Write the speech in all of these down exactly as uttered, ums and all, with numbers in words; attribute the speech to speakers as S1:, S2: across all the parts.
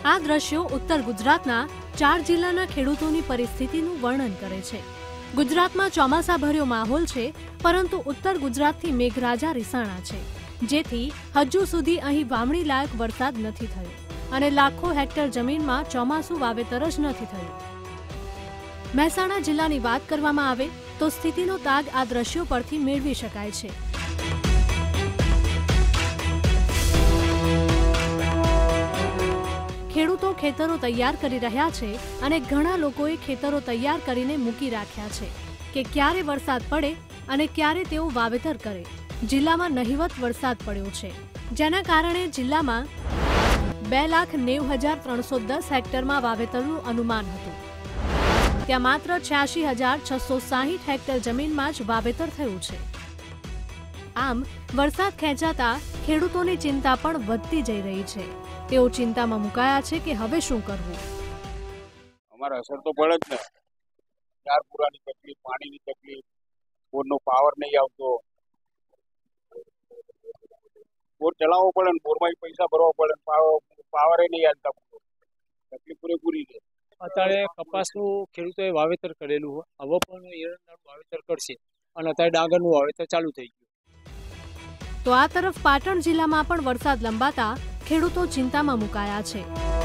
S1: આ દ્રશ્યો ઉત્તર ગુજરાતના ચાર જિલ્લાના ખેડૂતોની પરિસ્થિતિનું વર્ણન કરે છે। ગુજરાતમાં ચોમાસાભર્યો માહોલ છે, પરંતુ ઉત્તર ગુજરાતથી મેઘરાજા રીસાણા છે, જેથી હજુ સુધી અહીં વાવણી લાયક વરસાદ નથી થયો અને લાખો હેક્ટર જમીનમાં ચોમાસું વાવેતર જ નથી થયું। મહેસાણા જિલ્લાની વાત કરવામાં આવે તો સ્થિતિનો તાગ આ દ્રશ્યો પરથી મેળવી શકાય છે। ખેડૂતો ખેતરો તૈયાર કરી રહ્યા છે અને ઘણા લોકોએ ખેતરો તૈયાર કરીને મૂકી રાખ્યા છે કે ક્યારે વરસાદ પડે અને ક્યારે તેઓ વાવેતર કરે। જિલ્લામાં નહિવત વરસાદ પડ્યો છે, જેના કારણે જિલ્લામાં બે લાખ નેવું હજાર ત્રણસો દસ હેક્ટરમાં વાવેતરનું અનુમાન હતું, ત્યાં માત્ર છ્યાસી હજાર છસો સાહીઠ હેક્ટર જમીનમાં જ વાવેતર થયું છે। આમ વરસાદ ખેંચાતા ખેડૂતોની ચિંતા પણ વધતી જઈ રહી છે। તેઓ ચિંતામાં મુકાયા છે કે હવે શું કરવું।
S2: અમારે અસર તો પડે જ ને, ચાર પૂરાની તકલીફ, પાણીની તકલીફ, બોરનો પાવર નહીં આવતો, બોર ચલાવવો પડે ને બોરમાં પૈસા ભરવા પડે, પાવરે નહીં આવતા, તકલીફ પૂરેપૂરી છે।
S3: અત્યારે કપાસનું ખેડૂતોએ વાવેતર કરેલું હોય, હવે પણ એરંડાનું વાવેતર કરશે અને અત્યારે ડાંગરનું વાવેતર ચાલુ થઈ ગયું।
S1: તો આ તરફ પાટણ જિલ્લામાં પણ વરસાદ લંબાતા ખેડૂતો ચિંતામાં મુકાયા છે।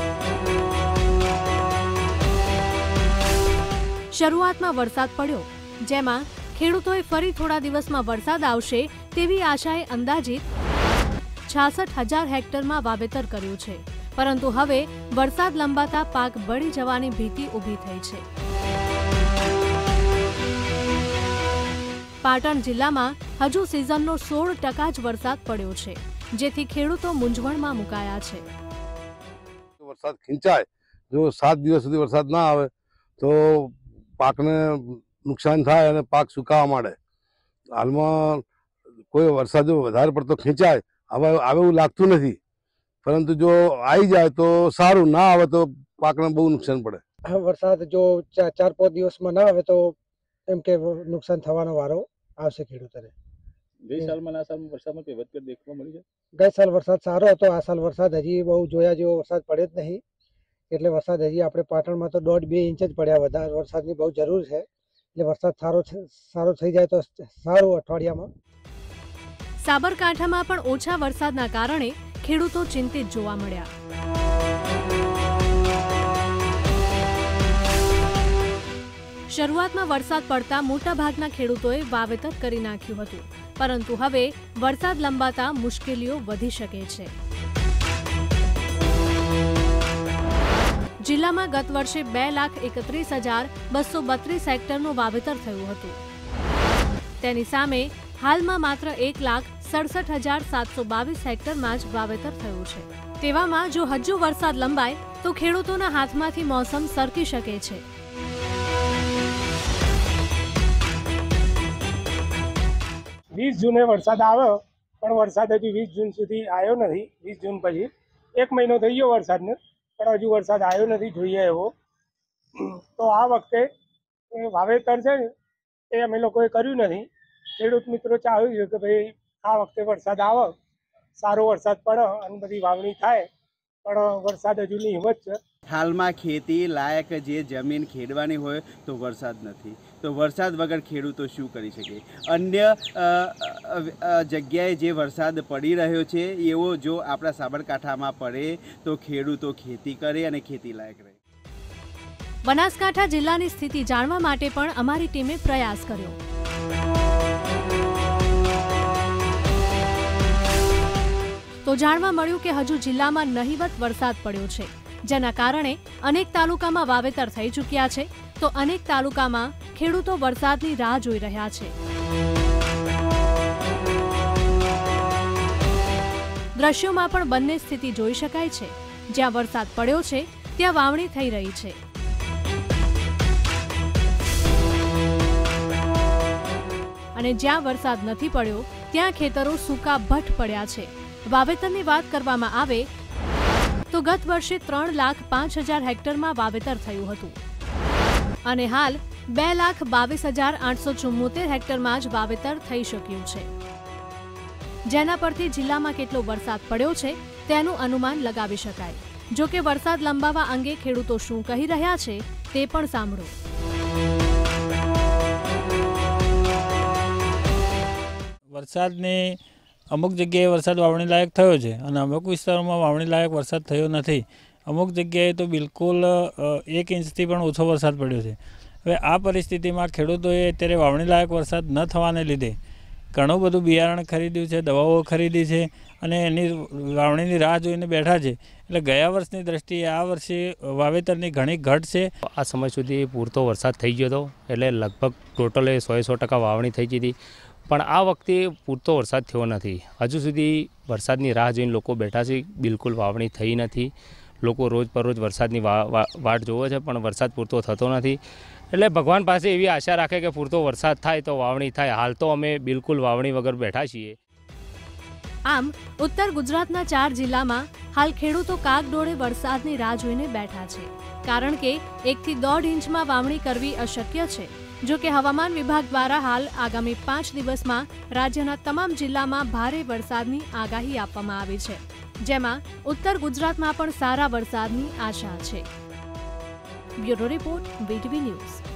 S1: શરૂઆતમાં વરસાદ પડ્યો, જેમાં ખેડૂતોએ ફરી થોડા દિવસમાં વરસાદ આવશે તેવી આશાએ અંદાજિત છાસઠ હજાર હેક્ટરમાં વાવેતર કર્યું છે, પરંતુ હવે વરસાદ લંબાતા પાક બળી જવાની ભીતિ ઊભી થઈ છે। પાટણ જિલ્લામાં હજુ સિઝનનો સોળ ટકા જ વરસાદ પડ્યો છે, જેથી ખેડૂતો મૂંઝવણમાં મુકાયા છે।
S4: વરસાદ ખેંચાય, જો સાત દિવસ સુધી વરસાદ ના આવે તો પાકને નુકસાન થાય અને પાક સુકાવા માંડે। હાલમાં કોઈ વરસાદ જો વધારે પડતો ખેંચાય હવે આવે એવું લાગતું નથી, પરંતુ જો આવી જાય તો સારું, ના આવે તો પાકને બહુ નુકસાન પડે।
S5: વરસાદ જો ચાર પાંચ દિવસમાં ના આવે તો એમ કે નુકસાન થવાનો વારો આવશે ખેડૂતોને।
S6: ગઈ સાલમાં આ સાલમાં વરસાદમાં કઈ વધઘટ દેખવા મળી છે?
S5: ગઈ સાલ વરસાદ સારો હતો, આ સાલ વરસાદ હજી બહુ જોયા જેવો વરસાદ પડ્યો જ નહીં, એટલે વરસાદ હજી આપણે પાટણમાં તો દોઢ બે ઇંચ જ પડ્યા, વધારે વરસાદની બહુ જરૂર છે, એટલે વરસાદ સારો સારો થઈ જાય તો સારું અઠવાડિયામાં।
S1: સાબરકાંઠામાં પણ ઓછા વરસાદના કારણે ખેડૂતો ચિંતિત જોવા મળ્યા। શરૂઆતમાં વરસાદ પડતા મોટાભાગના ખેડૂતોએ વાવેતર કરી નાખ્યું હતું, પરંતુ હવે વરસાદ લંબાતા મુશ્કેલીઓ વધી શકે છે। જિલ્લામાં ગત વર્ષે બે લાખ એકત્રીસ હજાર બસો બત્રીસ હેક્ટરનું વાવેતર થયું હતું, તેની સામે હાલમાં માત્ર એક લાખ સડસઠ હજાર સાતસો બાવીસ હેક્ટરમાં જ વાવેતર થયું છે। તેવામાં જો હજુ વરસાદ લંબાય તો ખેડૂતોના હાથમાંથી મોસમ સરકી શકે છે।
S7: વીસ જૂને વરસાદ આવ્યો, પણ વરસાદ હજુ વીસ જૂન સુધી આવ્યો નથી। વીસ જૂન પછી એક મહિનો થઈ ગયો વરસાદને, પણ હજુ વરસાદ આવ્યો નથી જોઈએ એવો। તો આ વખતે વાવેતર છે ને એ અમે લોકોએ કર્યું નથી। ખેડૂત મિત્રો ચાહ્યું છે કે ભાઈ આ વખતે વરસાદ આવે, સારો વરસાદ પડે અને બધી વાવણી થાય, પણ વરસાદ હજુ નહિવત છે।
S8: હાલમાં ખેતી લાયક જે જમીન ખેડવાની હોય તો વરસાદ નથી, તો વરસાદ વગર ખેડૂતો શું કરી શકે? અન્ય જગ્યાએ જે વરસાદ પડી રહ્યો છે એવો જો આપણા સાબરકાંઠામાં પડે તો ખેડૂતો ખેતી કરે અને ખેતી લાયક રહે।
S1: બનાસકાંઠા જિલ્લાની સ્થિતિ જાણવા માટે પણ અમારી ટીમે પ્રયાસ કર્યો। તો જાણવા મળ્યું કે હજુ જિલ્લામાં નહિવત વરસાદ પડ્યો છે, જેના કારણે અનેક તાલુકામાં વાવેતર થઈ ચૂક્યા છે, તો અનેક તાલુકામાં ખેડૂતો વરસાદની રાહ જોઈ રહ્યા છે। દ્રશ્યોમાં પણ બંને સ્થિતિ જોઈ શકાય છે, જ્યાં વરસાદ પડ્યો છે ત્યાં વાવણી થઈ રહી છે, અને જ્યાં વરસાદ નથી પડ્યો ત્યાં ખેતરો સૂકા ભઠ્ઠ પડ્યા છે। વાવેતરની વાત કરવામાં આવે તો ગત વર્ષે ત્રણ લાખ પાંચ હજાર હેક્ટરમાં વાવેતર થયું હતું, અને હાલ બે લાખ બાવીસ હજાર આઠસો ચુમ્મોતેર હેક્ટરમાં જ વાવેતર થઈ શક્યું છે, જેના પરથી જિલ્લામાં કેટલો વરસાદ પડ્યો છે તેનું અનુમાન લગાવી શકાય। જો કે વરસાદ લંબાવા અંગે ખેડૂતો શું કહી રહ્યા છે તે પણ સાંભળો.
S9: વરસાદની અમુક જગ્યાએ વરસાદ વાવણી લાયક થયો છે અને અમુક વિસ્તારોમાં વાવણી લાયક વરસાદ થયો નથી. અમુક જગ્યાએ તો બિલકુલ એક ઇંચથી પણ ઓછો વરસાદ પડ્યો છે. હવે આ પરિસ્થિતિમાં ખેડૂતોએ અત્યારે વાવણી લાયક વરસાદ ન થવાને લીધે ઘણું બધું બિયારણ ખરીદ્યું છે, દવાઓ ખરીદી છે અને એની વાવણીની રાહ જોઈને બેઠા છે. એટલે ગયા વર્ષની દ્રષ્ટિએ આ વર્ષે વાવેતરની ઘણી ઘટ છે.
S10: આ સમય સુધી પૂરતો વરસાદ થઈ ગયો હતો એટલે લગભગ ટોટલે સો સો ટકા વાવણી થઈ ગઈ હતી. પણ આ વખતે પૂરતો વરસાદ થયો નથી. હજુ સુધી વરસાદની રાહ જોઈને લોકો બેઠા છે. બિલકુલ વાવણી થઈ નથી. લોકો રોજ પર રોજ વરસાદની વાટ જોવે છે પણ વરસાદ પૂરતો થતો નથી. એટલે ભગવાન પાસે એવી આશા રાખે કે પૂરતો વરસાદ થાય તો વાવણી થાય. હાલ તો અમે બિલકુલ વાવણી વગર બેઠા છીએ.
S1: આમ ઉત્તર ગુજરાતના ચાર જિલ્લામાં હાલ ખેડૂતો કાગડોળે વરસાદની રાહ જોઈને બેઠા છે, કારણ કે એકથી દોઢ ઇંચમાં વાવણી કરવી અશક્ય છે. જો કે હવામાન વિભાગ દ્વારા હાલ આગામી પાંચ દિવસમાં રાજ્યના તમામ જિલ્લામાં ભારે વરસાદની આગાહી આપવામાં આવી છે, જેમાં ઉત્તર ગુજરાતમાં પણ સારા વરસાદની આશા છે. Bureau report, VTV news.